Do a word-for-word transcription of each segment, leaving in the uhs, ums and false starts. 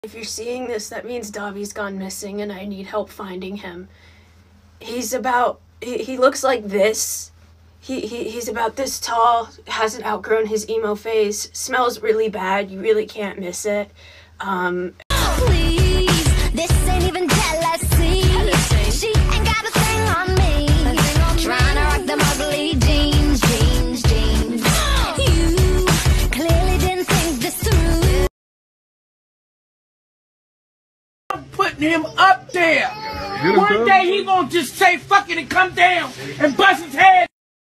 If you're seeing this, that means Dabi's gone missing and I need help finding him. He's about, he, he looks like this. He, he He's about this tall, hasn't outgrown his emo phase, smells really bad, you really can't miss it. Um, Please, this ain't even jealousy. jealousy. She ain't got a thing on me. Thing on Trying to rock them ugly jeans, jeans, jeans. You clearly didn't think this through. I'm putting him up there. One day he gonna just say fuck it and come down and bust his head.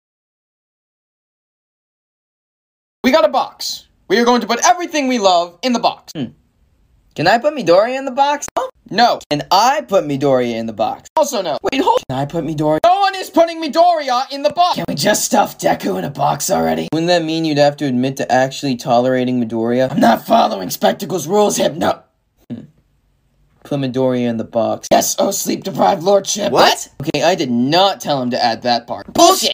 We got a box. We are going to put everything we love in the box. Hmm. Can I put Midoriya in the box? No. Can I put Midoriya in the box? Also no. Wait, hold. Can I put Midoriya? No one is putting Midoriya in the box. Can we just stuff Deku in a box already? Wouldn't that mean you'd have to admit to actually tolerating Midoriya? I'm not following Spectacle's rules, Hypno. Hmm. Put Midoriya in the box. Yes, oh sleep-deprived lordship. What? Okay, I did not tell him to add that part. Bullshit!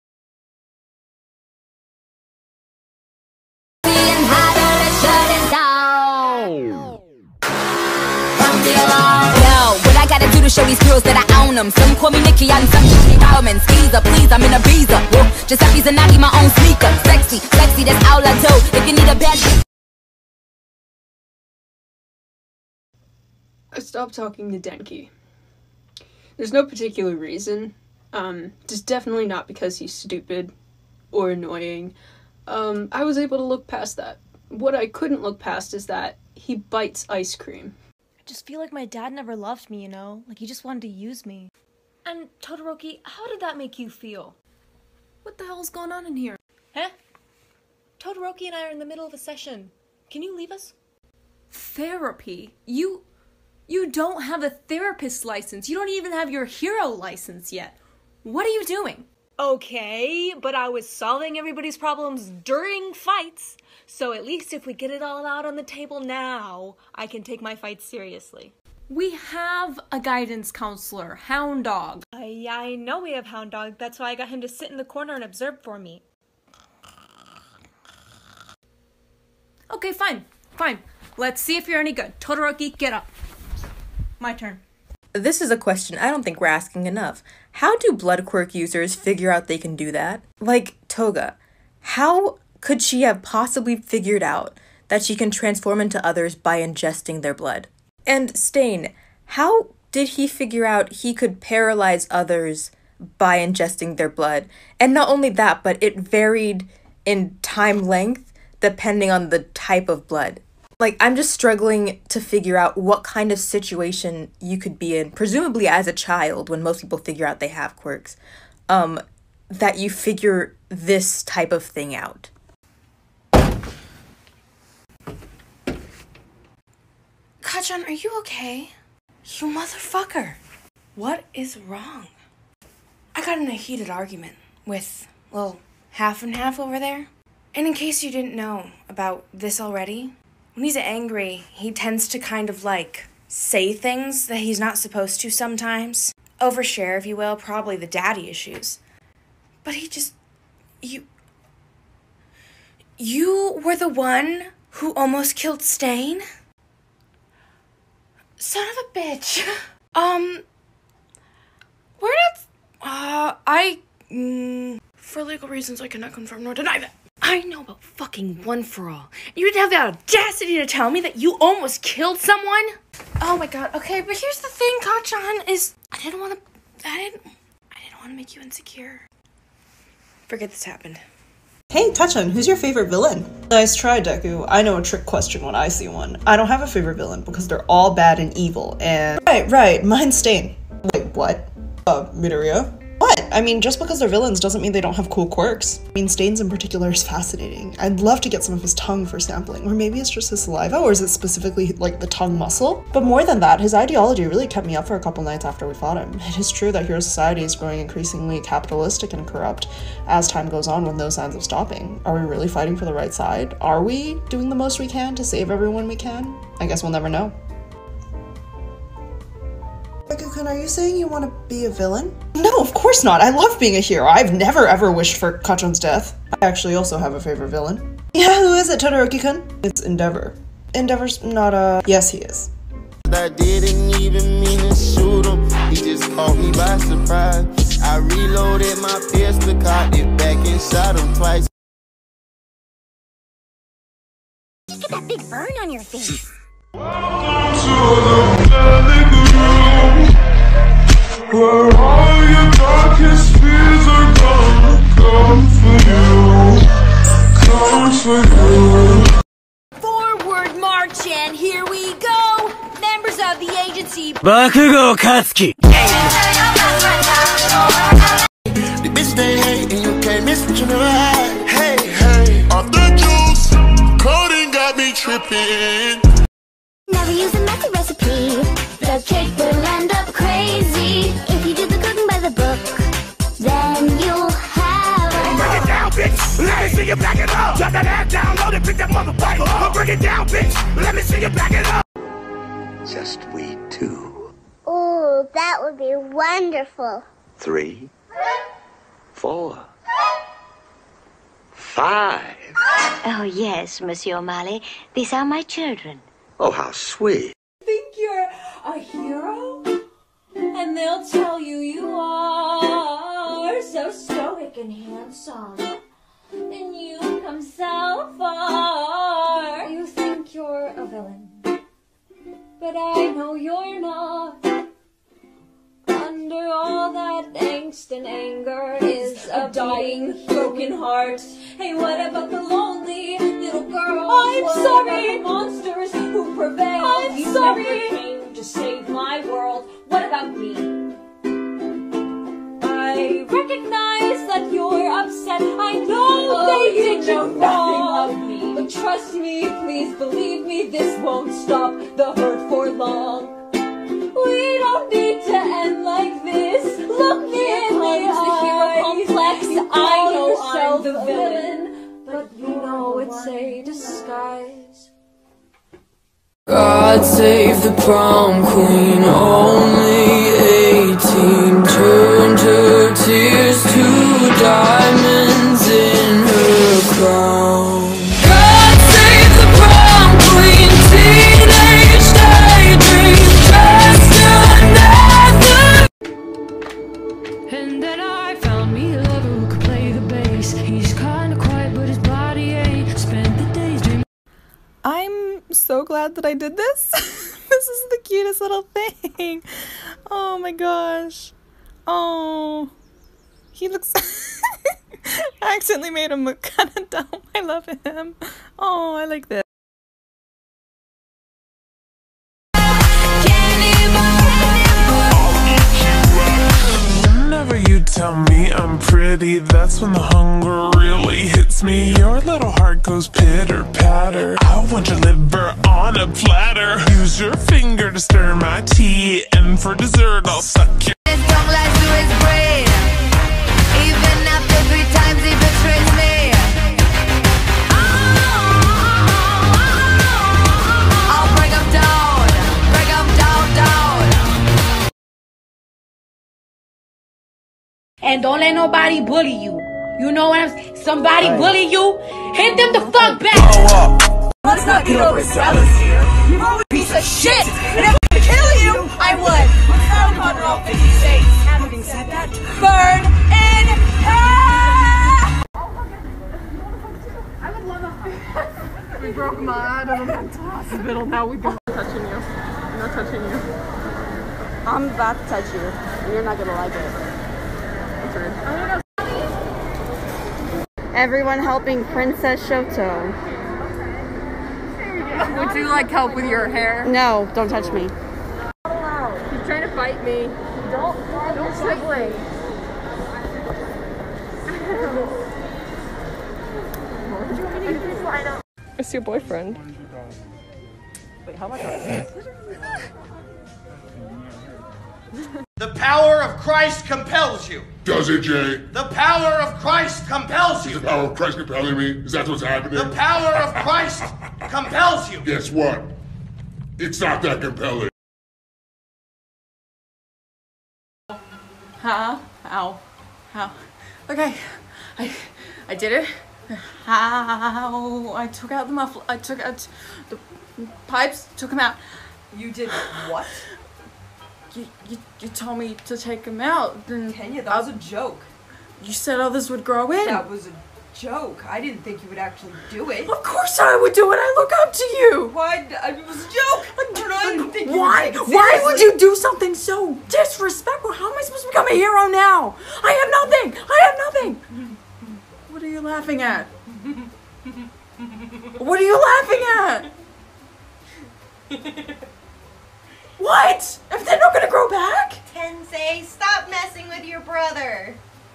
Do to show these girls that I own them. Some call me Nikki and some teach me Bowman. Skeezer, please, I'm in a visa. Whoa, Giuseppe Zanagi, my own sneaker. Sexy, sexy, that's all I do. If you need a bad I stopped talking to Denki. There's no particular reason. Um, just definitely not because he's stupid or annoying. Um, I was able to look past that. What I couldn't look past is that he bites ice cream. I just feel like my dad never loved me, you know? Like, he just wanted to use me. And, Todoroki, how did that make you feel? What the hell's going on in here? Huh? Todoroki and I are in the middle of a session. Can you leave us? Therapy? You... You don't have a therapist license. You don't even have your hero license yet. What are you doing? Okay, but I was solving everybody's problems during fights. So at least if we get it all out on the table now, I can take my fights seriously. We have a guidance counselor, Hound Dog. I, I know we have Hound Dog. That's why I got him to sit in the corner and observe for me. Okay, fine. Fine. Let's see if you're any good. Todoroki, get up. My turn. This is a question I don't think we're asking enough. How do blood quirk users figure out they can do that? Like, Toga. How could she have possibly figured out that she can transform into others by ingesting their blood? And Stain, how did he figure out he could paralyze others by ingesting their blood? And not only that, but it varied in time length depending on the type of blood. Like, I'm just struggling to figure out what kind of situation you could be in, presumably as a child, when most people figure out they have quirks, um, that you figure this type of thing out. Kacchan, are you okay? You motherfucker. What is wrong? I got in a heated argument with, well, half and half over there. And in case you didn't know about this already, when he's angry, he tends to kind of, like, say things that he's not supposed to sometimes. Overshare, if you will, probably the daddy issues. But he just... You... You were the one who almost killed Stain? Son of a bitch. Um... Where did... Uh, I... Mm, for legal reasons, I cannot confirm nor deny that. I know about fucking One For All. You didn't have the audacity to tell me that you almost killed someone? Oh my god, okay, but here's the thing, Kacchan, is I didn't want to, I didn't, I didn't want to make you insecure. Forget this happened. Hey, Kacchan, who's your favorite villain? Nice try, Deku. I know a trick question when I see one. I don't have a favorite villain because they're all bad and evil, and... Right, right, mine's Stain. Wait, what? Uh, Midoriya? What? I mean, just because they're villains doesn't mean they don't have cool quirks. I mean, Stains in particular is fascinating. I'd love to get some of his tongue for sampling, or maybe it's just his saliva, or is it specifically, like, the tongue muscle? But more than that, his ideology really kept me up for a couple nights after we fought him. It is true that Hero Society is growing increasingly capitalistic and corrupt as time goes on with no signs of stopping. Are we really fighting for the right side? Are we doing the most we can to save everyone we can? I guess we'll never know. Deku-kun, are you saying you want to be a villain? No, of course not. I love being a hero. I've never ever wished for Kacchan's death. I actually also have a favorite villain. Yeah, who is it, Todoroki-kun? It's Endeavor. Endeavor's not a... Yes, he is. I didn't even mean to shoot him. He just caught me by surprise. I reloaded my pistol, caught it back and shot him twice. You get that big burn on your face. Where all your darkest fears are gonna come for you, come for you. Forward march, and here we go. Members of the agency. Bakugo Katsuki. The bitch they hate and you can't miss what you never had. Hey, hey, off the juice, coding got me tripping. Never use a messy recipe. The cake will end up crazy. If you do the cooking by the book, then you'll have a... Break it down, bitch. Let me see you back it up. Drop that ass down low and pick that motherfucker up. Break it down, bitch. Let me see you back it up. Just we two. Oh, that would be wonderful. Three. Four. Five. Oh, yes, Monsieur O'Malley. These are my children. Oh, how sweet. Think you're a hero? And they'll tell you you are so stoic and handsome. And you come so far. You think you're a villain, but I know you're not. Under all that angst and anger is a dying, broken heart. Hey, what about the lonely little girl? I'm what sorry. About the monsters who prevail? I'm you sorry. Never came to save my world. What about me? I recognize that you're upset. I know oh, they did you wrong. Me. But trust me, please believe me, this won't stop the hurt for long. We don't need to end like this. Look me Here in the eyes. Complex. You I know I'm the villain, but you know it's a disguise. God save the prom queen, only eighteen. Turned her tears to diamonds in her crown. God save the prom queen, teenage daydream, just another. And then I found me a lover who could play the bass. He's kinda quiet, but his body ain't. Spent the days dreaming. I'm so glad that I did this. This is the cutest little thing. Oh my gosh. Oh. He looks... I accidentally made him look kind of dumb. I love him. Oh, I like this. Whenever you tell me I'm pretty, that's when the hunger really hits me. Your little heart goes pitter patter. I want your liver on a platter. Use your finger to stir my tea, and for dessert I'll suck your His tongue lies to his brain. Even after three times he betrays me. I'll bring him down, bring him down, down. And don't let nobody bully you. You know what I'm saying? Somebody hey. bully you, hit them the fuck back. Oh, uh. Let's not get over jealousy. You're always a piece of shit. And if I could kill you, I would. Let's go on all fifty states. Having said that, burn in hell. I would love a We broke my out of the mental hospital. Now we go. I'm touching you. I'm not touching you. I'm about to touch you. And you're not gonna like it. That's rude. I don't know. Everyone helping Princess Shoto. Would you like help with your hair? No, don't touch me. He's trying to fight me. Don't, don't sibling. It's your boyfriend. Wait, how much? The power of Christ compels you. Does it, Jay? The power of Christ compels you. Is the power of Christ compelling me? Is that what's happening? The power of Christ compels you. Guess what? It's not that compelling. Huh? Ow. How? Okay. I I did it. How? I took out the muffler. I took out the Pipes took him out. You did what? You, you, you told me to take him out. Then Kenya, that was a joke. You said all this would grow in. That was a joke. I didn't think you would actually do it. Of course I would do it. I look up to you. Why? It was a joke. I didn't think you Why? would take it Why would seriously. you do something so disrespectful? How am I supposed to become a hero now? I have nothing. I have nothing. What are you laughing at? What are you laughing at? What? If they're not gonna grow back? Tensei, stop messing with your brother.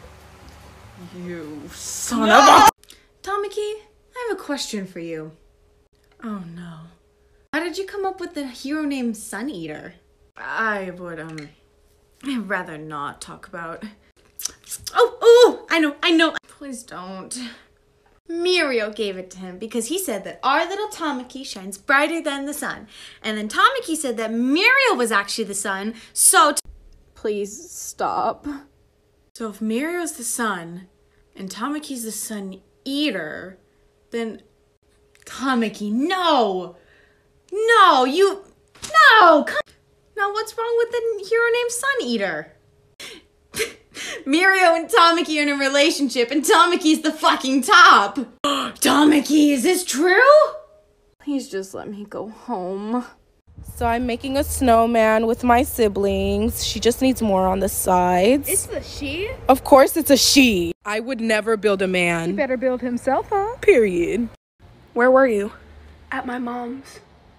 You son of a... Tamaki, I have a question for you. Oh no. How did you come up with the hero named Sun Eater? I would, um... I'd rather not talk about... Oh, oh, I know, I know. Please don't. Muriel gave it to him because he said that our little Tamaki shines brighter than the sun. And then Tamaki said that Muriel was actually the sun, so... Please stop. So if Muriel's the sun, and Tamaki's the Sun Eater, then... Tamaki, no! No, you... No! Come... Now what's wrong with the hero named Sun Eater? Mirio and Tamaki are in a relationship, and Tamaki's the fucking top! Tamaki, is this true? Please just let me go home. So I'm making a snowman with my siblings. She just needs more on the sides. It's a she? Of course it's a she. I would never build a man. He better build himself, huh? Period. Where were you? At my mom's.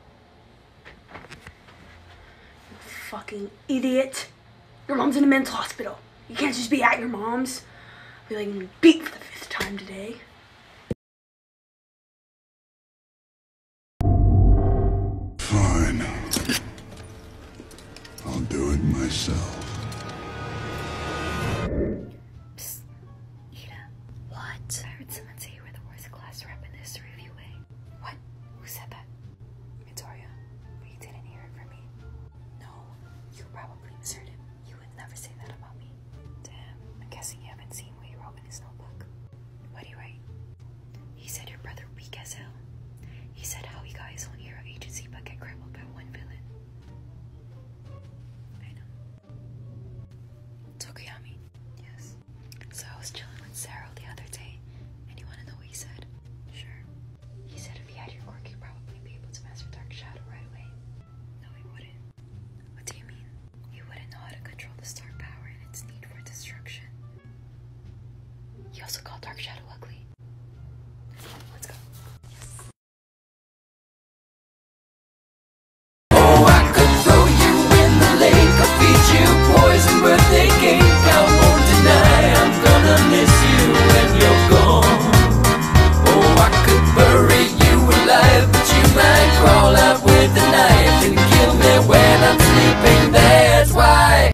You fucking idiot. Your mom's in a mental hospital. You can't just be at your mom's. Be like beat for the fifth time today. Fine. I'll do it myself. Psst. Ida. What? I heard someone say you were the worst class rep in the history of U A. What? Who said that? Victoria. But you didn't hear it from me. No. You probably misheard it. You would never say that about me. Damn. I'm guessing you haven't seen what he wrote in his notebook. What did he write? He said your brother weak as hell. He said how he got his own hero agency but get crippled by one villain. I know. Tokuyami. Yes. So I was chilling with Sarah the other day, and you wanna know what he said? Sure. He said if he had your quirk, he'd probably be able to master Dark Shadow right away. No, he wouldn't. What do you mean? He wouldn't know how to control the star power and its need for destruction. He also called Dark Shadow ugly. Let's go. Oh, I could throw you in the lake, I'll feed you poison birthday cake. I won't deny I'm gonna miss you when you're gone. Oh, I could bury you alive, but you might crawl out with a knife and kill me when I'm sleeping, that's why.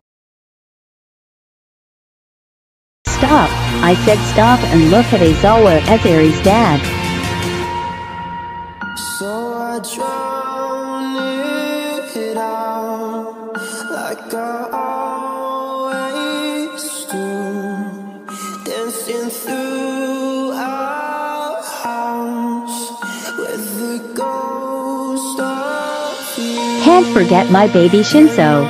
Stop. I said stop and look at Aizawa Etheri's dad. So I drown it out like I always do, dancing through our house with the ghost of you. Can't forget my baby Shinso.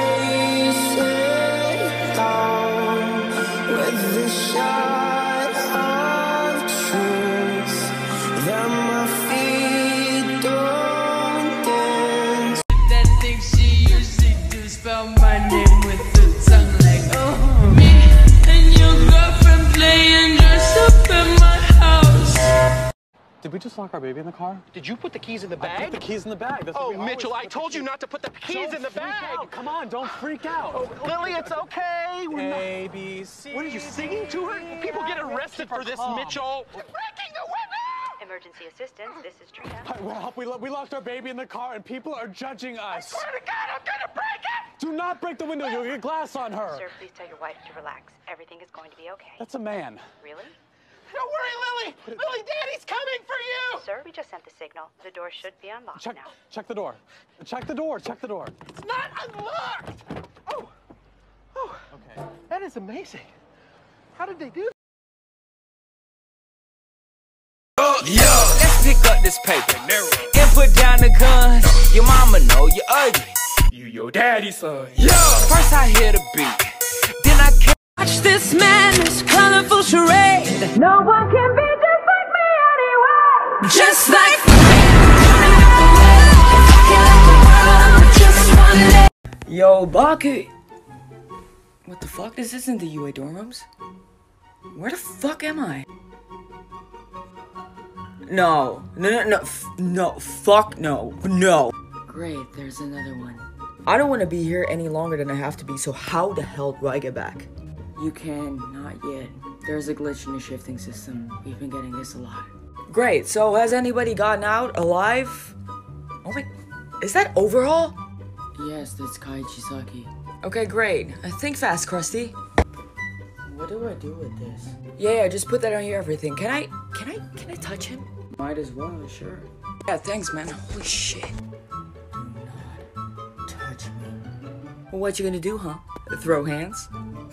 With the shot of truth that my feet don't dance. That thing she usually do, spell my name with the tongue like oh. Me and your girlfriend playing dress up in my house. Did we just lock our baby in the car? Did you put the keys in the bag? I put the keys in the bag. That's oh, what we Mitchell, I always put told the you keys- not to put the keys Don't in the freak bag. out. Come on, don't freak out. Oh, Lily, it's okay. We're A, not... B, C. What are you singing to her? People get arrested for this, calm. Mitchell. You're breaking the window! Emergency assistance, this is Trina. Hi, well, help, we, lo- we locked our baby in the car and people are judging us. I swear to God, I'm gonna break it! Do not break the window. You'll get glass on her. Sir, please tell your wife to relax. Everything is going to be okay. That's a man. Really? Don't worry, Lily. Lily, Daddy's coming for you. Sir, we just sent the signal. The door should be unlocked Check, now. check the door. Check the door. Check the door. It's not unlocked. Oh. Oh. Okay. That is amazing. How did they do that? Yo, let's pick up this paper. And put down the guns. Your mama know you ugly. You your daddy's son. Yeah. First I hear the beat. Then I can't watch this madness, colorful charade. No one can be just like me anyway. Just like Yo, Baki! What the fuck? This isn't the U A dorm rooms. Where the fuck am I? No. No, no, no. F no. Fuck no. No. Great, there's another one. I don't want to be here any longer than I have to be, so how the hell do I get back? You can, not yet. There's a glitch in the shifting system. We've been getting this a lot. Great, so has anybody gotten out alive? Oh my... Is that Overhaul? Yes, that's Kai Chisaki. Okay, great. Uh, think fast, Krusty. What do I do with this? Yeah, yeah, just put that on your everything. Can I, can I, can I touch him? Might as well, sure. Yeah, thanks, man. Holy shit. Do not touch me. Well, what you gonna do, huh? Throw hands?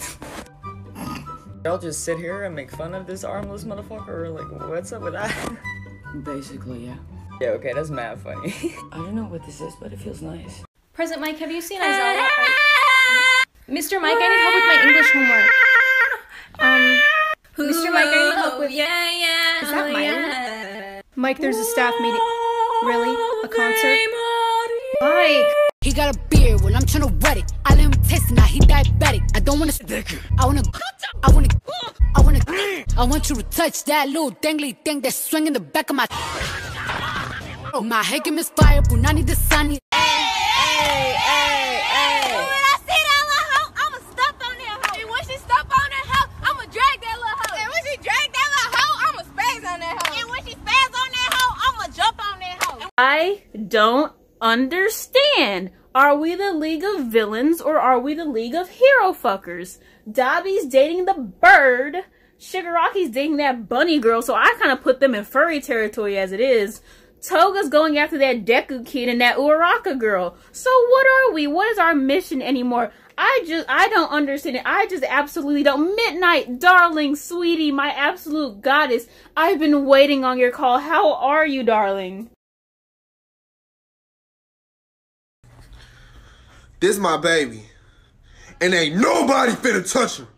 I'll just sit here and make fun of this armless motherfucker. Like, what's up with that? Basically, yeah. Yeah, okay, that's mad funny. I don't know what this is, but it feels nice. Present Mike, have you seen Aizawa? Mister Mike, I need help with my English homework. Um, Mister Mike, I need help with... Yeah, yeah. Is that Mike? Mike, there's a staff meeting. Really? A concert? Mike! He got a beard, well I'm tryna wet it. I let him taste it, now he diabetic. I don't wanna stick. I wanna, I wanna, I wanna, I want you to touch that little dangly thing that's swinging the back of my. My head can misfire, Punani the sunny. Hey, hey, hey. When I see that little hoe, I'ma step on that hoe. And when she step on that hoe, I'ma drag that little hoe. And when she drag that little hoe, I'ma spaz on that hoe. And when she spaz on that hoe, I'ma jump on that hoe. I don't understand. Are we the League of Villains or are we the League of Hero Fuckers? Dabi's dating the bird. Shigaraki's dating that bunny girl, so I kind of put them in furry territory as it is. Toga's going after that Deku kid and that Uraraka girl. So what are we? What is our mission anymore? I just, I don't understand it. I just absolutely don't. Midnight, darling, sweetie, my absolute goddess. I've been waiting on your call. How are you, darling? This my baby. And ain't nobody finna touch her.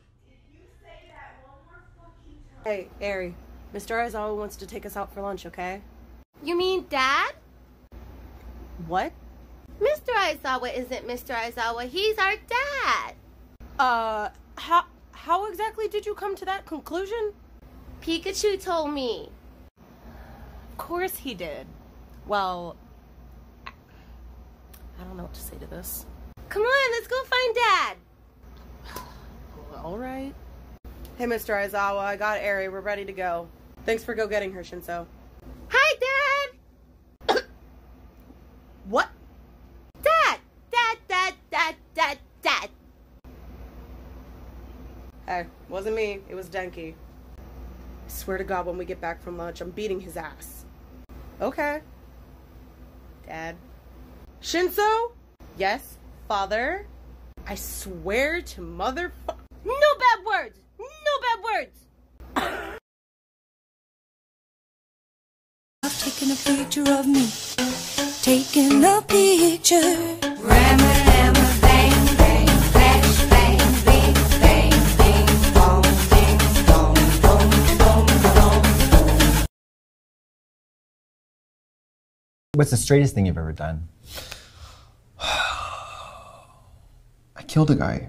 Hey, Eri. Mister Aizawa wants to take us out for lunch, okay? You mean Dad? What? Mister Aizawa isn't Mister Aizawa. He's our dad. Uh, how how exactly did you come to that conclusion? Pikachu told me. Of course he did. Well, I don't know what to say to this. Come on, let's go find Dad. All right. Hey, Mister Aizawa, I got Eri. We're ready to go. Thanks for go getting her, Shinso. Hi, Dad! What? Dad! Dad, Dad, Dad, Dad, Dad! Hey, wasn't me. It was Denki. I swear to God, when we get back from lunch, I'm beating his ass. Okay. Dad. Shinso? Yes, Father? I swear to motherfuck... No bad words! No bad words! I've taken a picture of me, taking a picture. Rammer, rammer, bang, bang, flash, bang, bing, bang, bing, bong, ding, dong, dong, dong, dong. What's the straightest thing you've ever done? I killed a guy.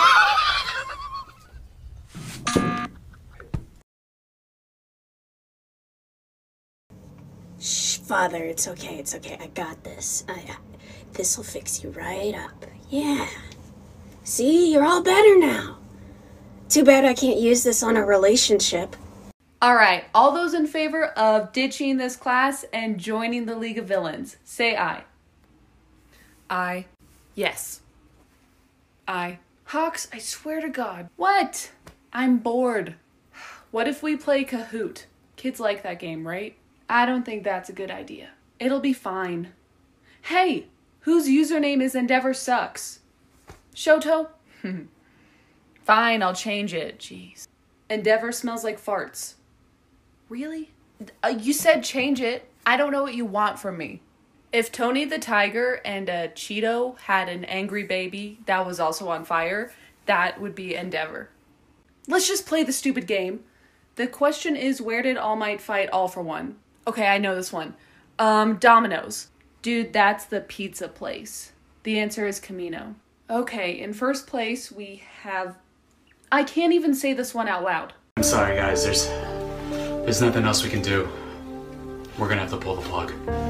Shh, Father, it's okay, it's okay. I got this. I, I, this'll fix you right up. Yeah. See, you're all better now. Too bad I can't use this on a relationship. Alright, all those in favor of ditching this class and joining the League of Villains, say aye. Aye. Yes. Aye. Hawks, I swear to God. What? I'm bored. What if we play Kahoot? Kids like that game, right? I don't think that's a good idea. It'll be fine. Hey, whose username is Endeavor Sucks? Shoto? Fine, I'll change it. Jeez. Endeavor smells like farts. Really? Uh, you said change it. I don't know what you want from me. If Tony the Tiger and a Cheeto had an angry baby that was also on fire, that would be Endeavor. Let's just play the stupid game. The question is, where did All Might fight All for One? Okay, I know this one. Um, Domino's. Dude, that's the pizza place. The answer is Camino. Okay, in first place we have... I can't even say this one out loud. I'm sorry guys, there's... There's nothing else we can do. We're gonna have to pull the plug.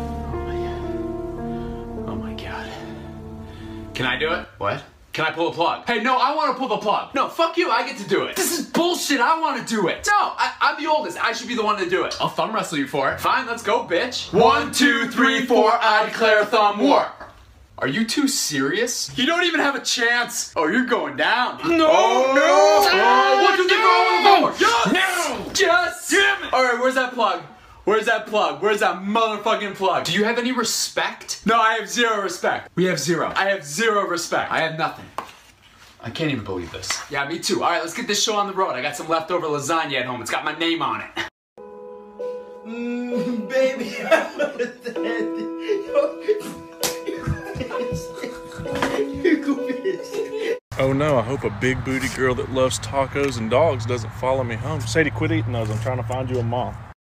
Oh my god. Can I do it? What? Can I pull the plug? Hey, no, I want to pull the plug. No, fuck you, I get to do it. This is bullshit, I want to do it. No, I, I'm the oldest, I should be the one to do it. I'll thumb wrestle you for it. Fine, let's go, bitch. One, two, three, four, I declare thumb war. Are you too serious? You don't even have a chance. Oh, you're going down. No, oh, no. Oh, what do you think wrong with the floor? Yes. Yes. Damn it. All right, where's that plug? Where's that plug? Where's that motherfucking plug? Do you have any respect? No, I have zero respect. We have zero. I have zero respect. I have nothing. I can't even believe this. Yeah, me too. All right, let's get this show on the road. I got some leftover lasagna at home. It's got my name on it. Mmm, baby, I'm not dead. Oh no, I hope a big booty girl that loves tacos and dogs doesn't follow me home. Sadie, quit eating those. I'm trying to find you a mom.